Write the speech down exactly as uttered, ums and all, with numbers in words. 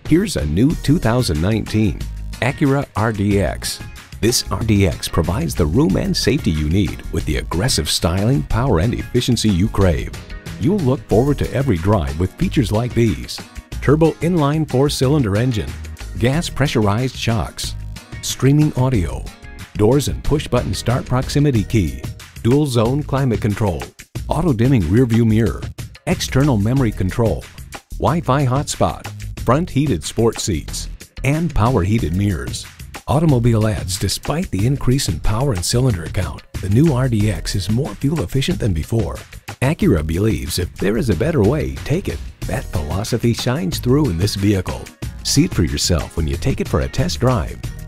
Here's a new two thousand nineteen Acura R D X. This R D X provides the room and safety you need with the aggressive styling, power, and efficiency you crave. You'll look forward to every drive with features like these: turbo inline four-cylinder engine, gas pressurized shocks, streaming audio, doors and push-button start proximity key, dual zone climate control, auto-dimming rearview mirror, external memory control, Wi-Fi hotspot, front heated sports seats, and power heated mirrors. Automobile adds, despite the increase in power and cylinder count, the new R D X is more fuel efficient than before. Acura believes if there is a better way, take it. That philosophy shines through in this vehicle. See it for yourself when you take it for a test drive.